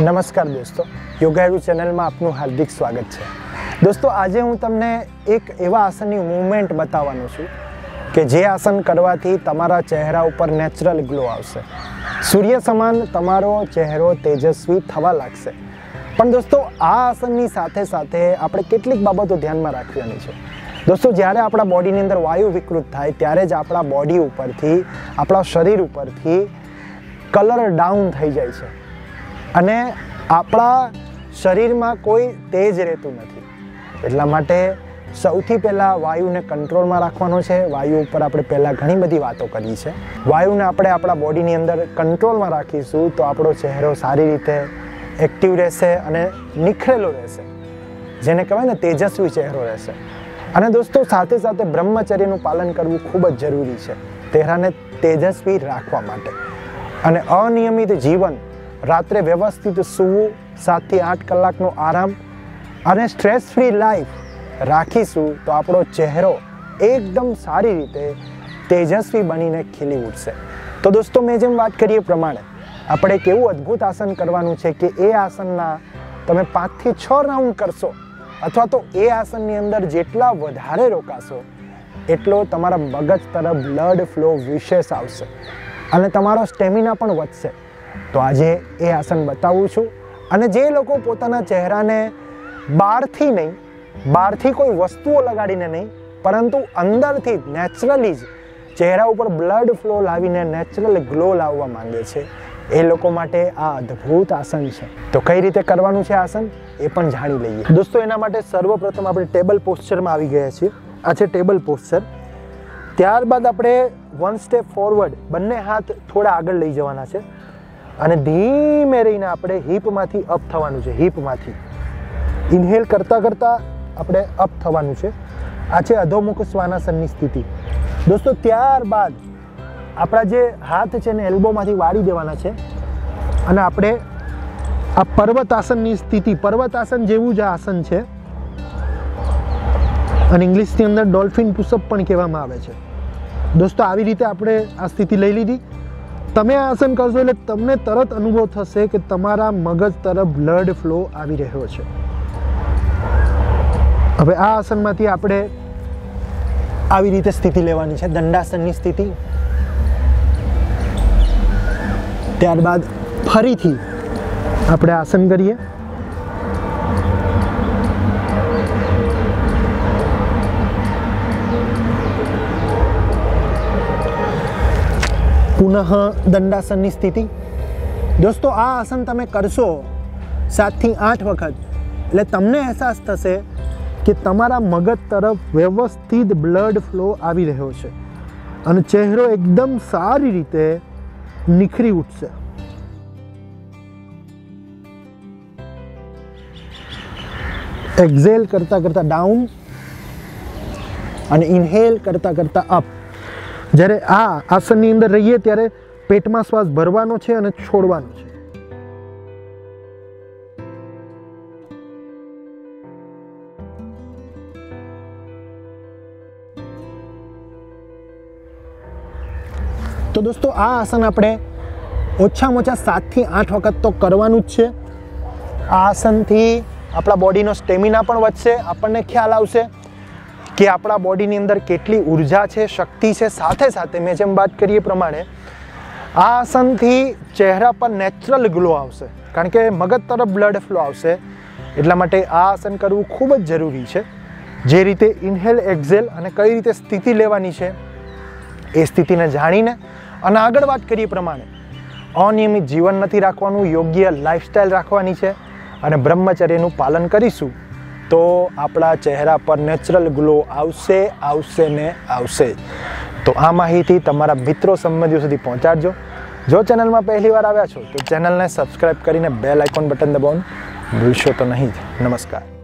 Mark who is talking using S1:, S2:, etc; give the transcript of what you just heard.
S1: नमस्कार दोस्तों, yoga edu channel में आपનું हार्दिक स्वागत है। दोस्तों आज हूँ तमने एक एवा आसन की मूवमेंट बतावानो छुं कि जे आसन करवाथी तमारा चेहरा पर नेचरल ग्लो आवशे, सूर्य समान तमारो चेहरो तेजस्वी थवा लागशे। पण दोस्तों आ आसननी साथे साथे आपणे केटलीक बाबतो ध्यानमां राखवानी छे। दोस्तों ज्यारे आपणा बॉडीनी अंदर वायु विकृत थाय त्यारे ज आपणा बॉडी उपरथी आपणा शरीर उपरथी कलर डाउन थई जाय छे अने आपणा शरीरमां कोई तेज रहेतुं नथी। એટલા માટે સૌથી પહેલા વાયુને કંટ્રોલમાં રાખવાનો છે। વાયુ ઉપર આપણે પહેલા ઘણી બધી વાતો કરી છે। વાયુને આપણે આપણા બોડીની અંદર કંટ્રોલમાં રાખીશું તો આપણો ચહેરો સારી રીતે એક્ટિવ રહેશે અને નિખરેલો રહેશે, જેને કહેવાય ને તેજસ્વી ચહેરો રહેશે। અને દોસ્તો સાથે સાથે બ્રહ્મચર્યનું પાલન કરવું ખૂબ જ જરૂરી છે ચહેરાને તેજસ્વી રાખવા માટે। અને અનિયમિત જીવન, રાત્રે વ્યવસ્થિત સૂવું, 7 થી 8 કલાકનો આરામ અને સ્ટ્રેસ ફ્રી લાઈફ રાખીશું તો આપણો ચહેરો એકદમ સારી રીતે તેજસ્વી બનીને ખીલી ઉઠશે। તો દોસ્તો મેં જેમ વાત કરી એ પ્રમાણે આપણે એક એવું અદ્ભુત આસન કરવાનું છે કે એ આસનના તમે 5 થી 6 રાઉન્ડ કરશો અથવા તો એ આસનની અંદર જેટલા વધારે રોકાશો એટલો તમારા મગજ તરફ બ્લડ ફ્લો વિશેષ આવશે અને તમારો સ્ટેમિના પણ વધશે। તો આજે એ આસન બતાવું છું। અને જે લોકો પોતાના ચહેરાને બહારથી નહીં, બહારથી કોઈ વસ્તુઓ લગાડીને નહીં, પરંતુ અંદરથી નેચરલી જ ચહેરા ઉપર બ્લડ ફ્લો લાવીને નેચરલ ગ્લો લાવવા માંગે છે એ લોકો માટે આ અદ્ભુત આસન છે। તો કઈ રીતે કરવાનું છે આસન એ પણ જાણી લઈએ। દોસ્તો એના માટે સર્વપ્રથમ આપણે ટેબલ પોસ્ચરમાં આવી ગયા છીએ। આ છે ટેબલ પોસ્ચર। ત્યારબાદ આપણે 1 સ્ટેપ ફોરવર્ડ, બંને હાથ થોડા આગળ લઈ જવાના છે અને ધીમે રહીને આપણે હિપમાંથી અપ થવાનું છે। હિપમાંથી ઇન્હેલ કરતાં કરતાં આપણે અપ થવાનું છે। આ છે અધોમુખ શ્વાનાસનની સ્થિતિ। દોસ્તો ત્યારબાદ આપણા જે હાથ છે ને એલ્બોમાંથી વાળી દેવાના છે અને આપણે આ પર્વતાસનની સ્થિતિ, પર્વતાસન જેવું જ આ આસન છે અને ઇંગ્લિશની અંદર ડોલ્ફિન પુશઅપ પણ કહેવામાં આવે છે। દોસ્તો આવી રીતે આપણે આ સ્થિતિ લઈ લીધી। તમે આ આસન કરશો એટલે તમને તરત અનુભવ થશે કે તમારા મગજ તરફ બ્લડ ફ્લો આવી રહ્યો છે। હવે આ આસનમાંથી આપણે આવી રીતે સ્થિતિ લેવાની છે, દંડાસનની સ્થિતિ। ત્યારબાદ ફરીથી આપણે આસન કરીએ। પુનઃ દંડાસનની સ્થિતિ। દોસ્તો આ આસન તમે કરશો 7 થી 8 વખત એટલે તમને અહેસાસ થશે કે તમારા મગજ તરફ વ્યવસ્થિત બ્લડ ફ્લો આવી રહ્યો છે અને ચહેરો એકદમ સારી રીતે નિખરી ઉઠશે। એક્ઝેલ કરતાં કરતાં ડાઉન અને ઇન્હેલ કરતાં કરતાં અપ। જ્યારે આ આસનની અંદર રહીએ ત્યારે પેટમાં શ્વાસ ભરવાનો છે અને છોડવાનો છે। તો દોસ્તો આ આસન આપણે ઓછામાં ઓછા 7 થી 8 વખત તો કરવાનું જ છે। આ આસનથી આપણા બોડીનો સ્ટેમિના પણ વધશે, આપણને ખ્યાલ આવશે કે આપણા બોડીની અંદર કેટલી ઉર્જા છે, શક્તિ છે। સાથે સાથે મેં જેમ વાત કરી એ પ્રમાણે આ આસનથી ચહેરા પર નેચરલ ગ્લો આવશે કારણ કે મગજ તરફ બ્લડ ફ્લો આવશે। એટલા માટે આ આસન કરવું ખૂબ જ જરૂરી છે। જે રીતે ઇન્હેલ, એક્ઝેલ અને કઈ રીતે સ્થિતિ લેવાની છે એ સ્થિતિને જાણીને અને આગળ વાત કરીએ પ્રમાણે અનિયમિત જીવન નથી રાખવાનું, યોગ્ય લાઈફસ્ટાઈલ રાખવાની છે અને બ્રહ્મચર્યનું પાલન કરીશું તો આપણા ચહેરા પર નેચરલ ગ્લો આવશે, આવશે ને આવશે। તો આ માહિતી તમારા મિત્રો સંબંધીઓ સુધી પહોંચાડજો। જો ચેનલમાં પહેલી વાર આવ્યા છો તો ચેનલને સબસ્ક્રાઈબ કરીને બેલ આઇકોન બટન દબાવવાનું ભૂલશો તો નહીં જ। નમસ્કાર।